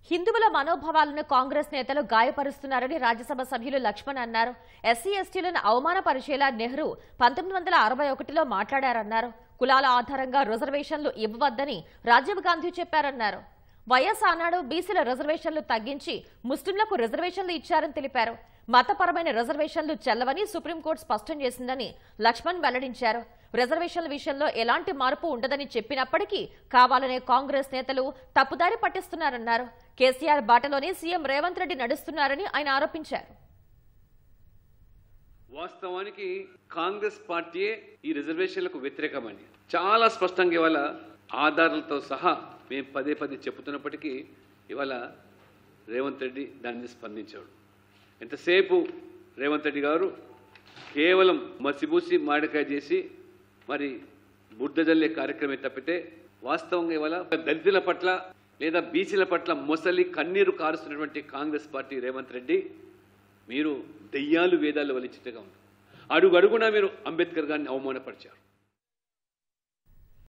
హిందువుల మనోభావాలను కాంగ్రెస్ నేతలు గాయపరుస్తున్నారని రాజ్యసభ సభ్యులు లక్ష్మణ్ అన్నారు. ఎస్సీ ఎస్టీలను అవమానపరిచేలా నెహ్రూ 1961లో మాట్లాడారన్నారు. కులాల ఆధారంగా రిజర్వేషన్లు ఇవ్వవద్దని రాజీవ్ గాంధీ చెప్పారన్నారు. వైఎస్ ఆనాడు బీసీల రిజర్వేషన్లు తగ్గించి ముస్లింలకు రిజర్వేషన్లు ఇచ్చారని తెలిపారు. మతపరమైన రిజర్వేషన్లు చెల్లవని సుప్రీంకోర్టు స్పష్టం చేసిందని లక్ష్మణ్ వెల్లడించారు. రిజర్వేషన్ల విషయంలో ఎలాంటి మార్పు ఉండదని చెప్పినప్పటికీ కావాలనే కాంగ్రెస్ నేతలు తప్పుదారి పట్టిస్తున్నారన్నారు. కేసీఆర్ బాటలోనే సీఎం రేవంత్ రెడ్డి నడుస్తున్నారని ఆయన ఆరోపించారు. వాస్తవానికి కాంగ్రెస్ పార్టీయే ఈ రిజర్వేషన్లకు వ్యతిరేకమని చాలా స్పష్టంగా ఇవాళ ఆధారాలతో సహా మేము పదే పదే చెబుతున్నప్పటికీ ఇవాళ రేవంత్ రెడ్డి దాని మీద స్పందించాడు. ఎంతసేపు రేవంత్ రెడ్డి గారు కేవలం మసిబూసి మాడికాయ చేసి మరి బుడ్డ జల్లే కార్యక్రమే తప్పితే వాస్తవంగా ఇవాళ దళితుల పట్ల లేదా బీసీల పట్ల మొసలి కన్నీరు కారుస్తున్నటువంటి కాంగ్రెస్ పార్టీ రేవంత్ రెడ్డి మీరు దెయ్యాలు వేదాలు వలిచిట్టుగా ఉన్నారు. అడుగడుగునా మీరు అంబేద్కర్ గారిని అవమానపరిచారు.